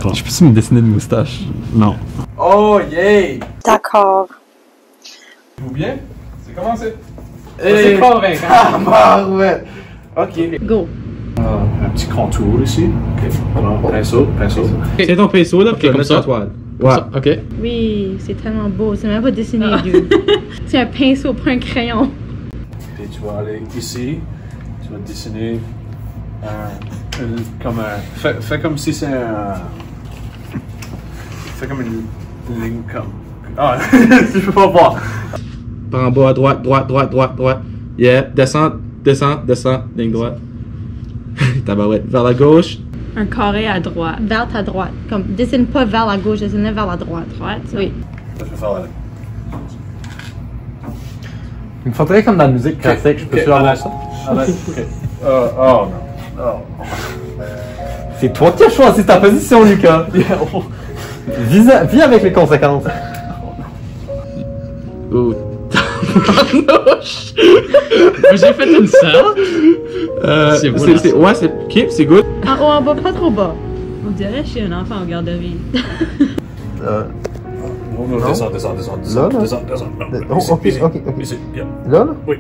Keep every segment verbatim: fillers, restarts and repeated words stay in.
Je peux-tu me dessiner une moustache? Non. Oh, yay! D'accord. Vous bien? C'est commencé. C'est convaincant. Ah, bah, ouais. Ok. Go. Uh, un petit contour ici. Ok. Alors, pinceau, pinceau. C'est ton pinceau là, puis Ok, comme ça. la toile. Ouais. Ok. Oui, c'est tellement beau. C'est même pas dessiné, dude. C'est un pinceau, pas un crayon. Puis tu vas aller ici. Tu vas dessiner un, un- comme un. Fais, fais comme si c'est un. Fais comme une ligne comme. Ah, je peux pas voir. Par en bas à droite, droite, droite, droite, droite. Yeah. Descends, descends, descends, ligne droite. Tabarouette. Vers la gauche. Un carré à droite. Vers ta droite. Comme, dessine pas vers la gauche, dessine vers la droite. Droite, ça. Oui. Je vais faire la. Il me faudrait comme dans la musique classique, je peux Ok, toujours avoir arrête. ça? Arrête. Ok. Oh, oh non. Oh. C'est toi qui as choisi ta position, Lucas! Vis, vis avec les conséquences! Oh. J'ai fait une selle. Euh, C'est beau, c'est, là. c'est, ouais, c'est, ok, c'est good. En haut, en bas, pas trop bas. On dirait que je suis un enfant en garderie. Euh, Non, non, Non. descends, descends, descends, Là, descends, là. descends, descends. Non, Oh, ici, ok, ici, ok, ok. ici, yeah. là, là? Oui.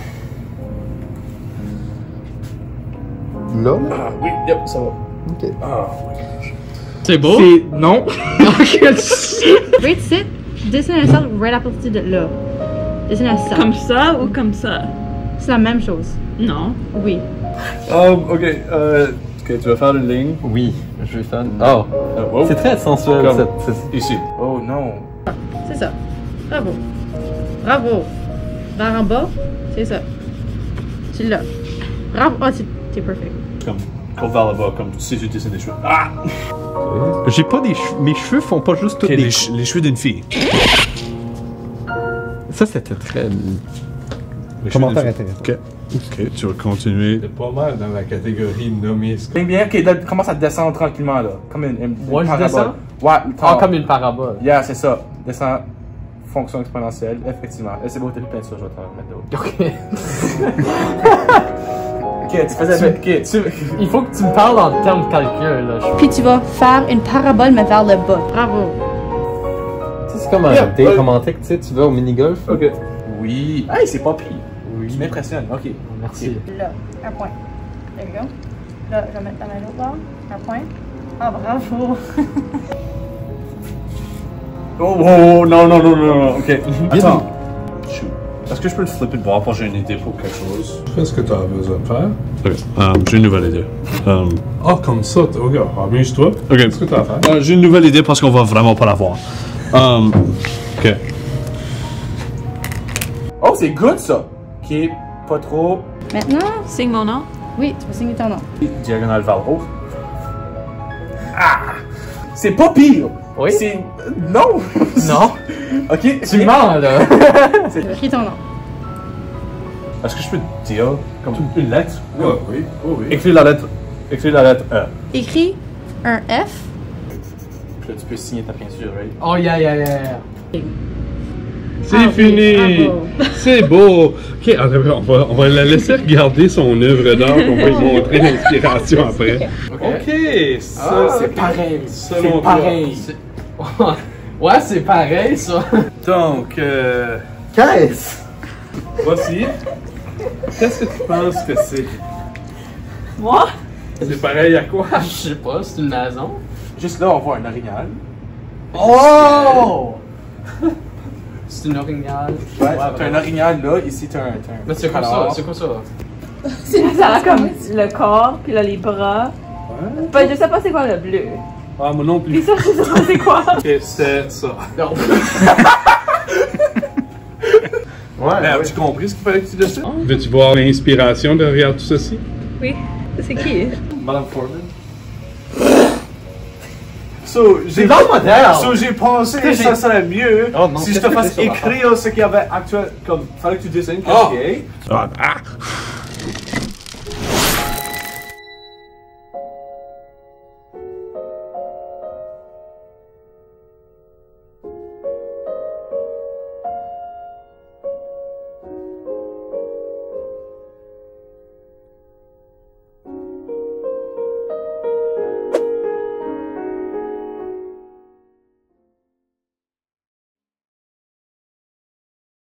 Là, là? Ah, oui, yep, ça va. Ok. Ah, C'est beau? C'est, non. Right, sit. Dessine un cercle right à partir de là. Dessine un cercle. Comme ça ou comme ça? C'est la même chose. Non. Oui. Um, ok, euh, ok, tu vas faire une ligne. Oui, je vais faire. Oh! Euh, wow. C'est très sensuel, Comme- cette. cette- Ici. Oh non. C'est ça. Bravo. Bravo. Vers en bas, c'est ça. Tu l'as. Bravo. Oh, t'es- t'es perfect. Comme, comme vers là-bas, comme si tu dessines des cheveux. Ah! J'ai pas des cheveux. Mes cheveux font pas juste tous Ok, des. les, che- les cheveux d'une fille. Ça, c'était très. Les Commentaire cheveux d'une intéressant. fille. Ok. Ok, tu vas continuer. C'est pas mal dans la catégorie nommée. Bien, bien, ok, là, commence à descendre tranquillement, là. Comme une, une, Moi, une je parabole. descends? Ouais, Ah, ton- comme une parabole. Yeah, c'est ça. Descends. Fonction exponentielle, effectivement. Et c'est beau, t'as plus plein de ça, je vais te mettre d'autres. Ok. Ok, tu faisais. Ok, tu. Il faut que tu me parles en termes de calcul, là. Puis tu vas faire une parabole, mais vers le bas. Bravo. Tu sais, c'est comme un Yeah, date euh, romantique, tu sais, tu vas au mini-golf. Ok. Oui. Hey, c'est pas pire. Oui. Tu m'impressionnes. Ok. Merci. Là, un point. There you go. Là, je vais mettre ta main l'autre bord. Un point. Ah, bravo. Oh, oh, oh, non, non, non, non, non, ok. Attends. Shoot. Est-ce que je peux le flipper de bord pour que j'ai une idée pour quelque chose? Fais ce que tu as besoin de faire. Ok, um, j'ai une nouvelle idée. Um, Ah, comme ça, t- regarde, amuse-toi. ok. Qu'est-ce que tu as à faire? Euh, j'ai une nouvelle idée parce qu'on va vraiment pas la voir. Um, ok. Oh, c'est good ça. Ok, pas trop. Maintenant, Signe mon nom. oui, tu vas signer ton nom. Diagonale vers le haut. Ah! C'est pas pire. Oui? C'est. Non! Non? Ok, Tu mens, là. Écris ton nom. Est-ce que je peux dire comme une lettre? Ouais, oui, oui, oui. Écris la lettre. Écris la lettre E. Écris un F. Puis là, tu peux signer ta peinture, right? Oh, yeah, yeah, yeah. C'est Ah oui, fini! bravo. C'est beau! Ok, on va, on va la laisser regarder son œuvre d'art, on va lui montrer l'inspiration après. Ok! Ça, Ah, c'est pareil. selon C'est toi. pareil. Ouais, c'est pareil, ça. Donc, euh, Qu'est-ce? voici. Qu'est-ce que tu penses que c'est? Moi? C'est pareil à quoi? Je sais pas, c'est une maison. Juste là, on voit un orignal. Oh! C'est une orignale. Ouais, t'as un orignal là, ici t'as un. t'as un Mais c'est quoi ça? canard. C'est quoi ça? Ça a comme le corps, puis là les bras. Ben, je sais pas c'est quoi le bleu. Ah, moi non Puis plus. ça, je sais pas c'est quoi. Ok, c'est ça. Non. Ouais. Mais as-tu compris ce qu'il fallait que tu dessines? Veux-tu voir l'inspiration derrière tout ceci? Oui. C'est qui? Madame Foreman. So, j'ai C'est dans le modèle! so, j'ai pensé que ça serait mieux Oh non, si je qu'est-ce te que fasse c'est sur la écrire ce qu'il y avait actuel. Comme, fallait que tu dessines qu'est-ce Oh. qu'il y a. Ah, ah.